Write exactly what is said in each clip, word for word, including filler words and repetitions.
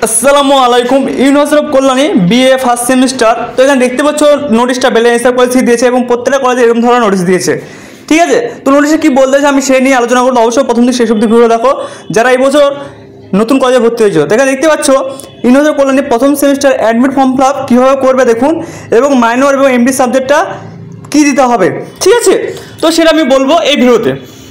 আসসালামু আলাইকুম। University of Kalyani BA first semester. তো এখানে দেখতে পাচ্ছ নোটিশটা বেলে এসআর কলেজ দিয়েছে এবং প্রত্যেকটা কলেজে এরকম ধরনের নোটিশ দিয়েছে। ঠিক আছে, তো নোটিশে কী বলতেছে আমি সেই নিয়ে আলোচনা করবো। অবশ্যই প্রথম দিন শেষ অব্দি ভিডিও দেখো যারা এই বছর নতুন কলেজে ভর্তি হয়েছে। তো এখানে দেখতে পাচ্ছ ইউনিভার্সিটি অফ কল্যাণী প্রথম semester admit form fill up কীভাবে করবে দেখুন, এবং মাইনর এবং এমডি সাবজেক্টটা কী দিতে হবে। ঠিক আছে, তো সেটা আমি বলবো এই ভিডিওতে।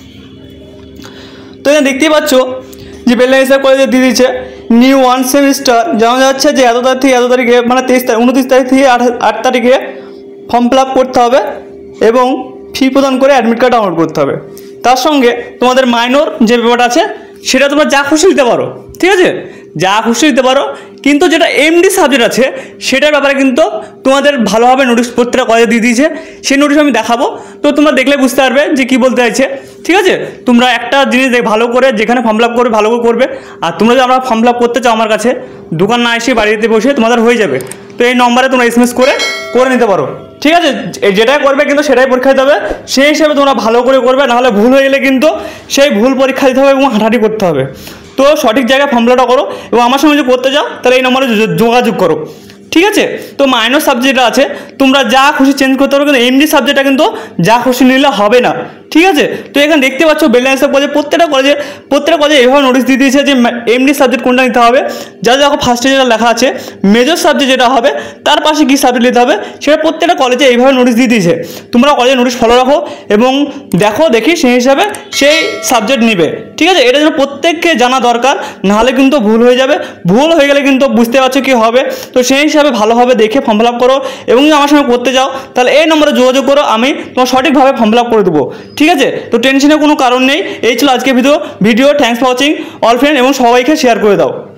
তো এখানে দেখতেই পাচ্ছ যে বেলে এসআর কলেজে দিয়ে দিয়েছে নিউ ওয়ান সেমিস্টার। জানা যাচ্ছে যে এত তারিখ থেকে এত তারিখে মানে তেইশ তারিখ উনত্রিশ তারিখ থেকে আট আট তারিখে ফর্ম ফিল আপ করতে হবে এবং ফি প্রদান করে অ্যাডমিট কার্ড ডাউনলোড করতে হবে। তার সঙ্গে তোমাদের মাইনর যে ব্যাপারটা আছে সেটা তোমরা যা খুশি দিতে পারো। ঠিক আছে, যা খুশি দিতে পারো, কিন্তু যেটা এমডি সাবজেক্ট আছে সেটার ব্যাপারে কিন্তু তোমাদের ভালোভাবে নোটিশ প্রত্যেকটা কলেজে দিয়ে দিয়েছে। সেই নোটিশ আমি দেখাবো, তো তোমরা দেখলে বুঝতে পারবে যে কী বলতে চাইছে। ঠিক আছে, তোমরা একটা জিনিস ভালো করে যেখানে ফর্ম ফিল আপ করবে ভালো করে করবে। আর তোমরা যদি আমরা ফর্ম ফিল আপ করতে চাও আমার কাছে, দোকান না এসে বাড়িতে বসে তোমাদের হয়ে যাবে। তো এই নম্বরে তোমরা এসএমএস করে করে নিতে পারো। ঠিক আছে, যেটাই করবে কিন্তু সেটাই পরীক্ষা দিতে হবে। সেই হিসাবে তোমরা ভালো করে করবে, নাহলে ভুল হয়ে গেলে কিন্তু সেই ভুল পরীক্ষা দিতে হবে এবং হাঁটাহাঁটি করতে হবে। তো সঠিক জায়গায় ফর্ম ফিল আপটা করো এবং আমার সঙ্গে যদি করতে যাও তাহলে এই নম্বরে যোগাযোগ করো। ঠিক আছে, তো মাইনর সাবজেক্টটা আছে তোমরা যা খুশি চেঞ্জ করতে পারো, কিন্তু এমডি সাবজেক্টটা কিন্তু যা খুশি নিলে হবে না। ঠিক আছে, তো এখানে দেখতে পাচ্ছ বেলে এসআর কলেজে প্রত্যেকটা কলেজে প্রত্যেকটা কলেজে এভাবে নোটিশ দিয়ে দিয়েছে যে এমডি সাবজেক্ট কোনটা নিতে হবে। যা দেখো ফার্স্টে যেটা লেখা আছে মেজর সাবজেক্ট যেটা হবে তার পাশে কী সাবজেক্ট নিতে হবে সেটা প্রত্যেকটা কলেজে এইভাবে নোটিশ দিয়ে দিয়েছে। তোমরা কলেজে নোটিশ ফলো রাখো এবং দেখো দেখি সেই হিসাবে সেই সাবজেক্ট নিবে। ঠিক আছে, এটা যেন প্রত্যেককে জানা দরকার, নাহলে কিন্তু ভুল হয়ে যাবে। ভুল হয়ে গেলে কিন্তু বুঝতে পারছো কী হবে। তো সেই হিসাবে ভালোভাবে দেখে ফর্ম ফিল আপ করো এবং যদি আমার সঙ্গে করতে যাও তাহলে এই নম্বরে যোগাযোগ করো, আমি তোমার সঠিকভাবে ফর্ম ফিল আপ করে দেবো। ঠিক আছে, তো টেনশনের কোনো কারণ নেই। এই ছিল আজকে video video thanks for watching all friend, এবং সবাইকে শেয়ার করে দাও।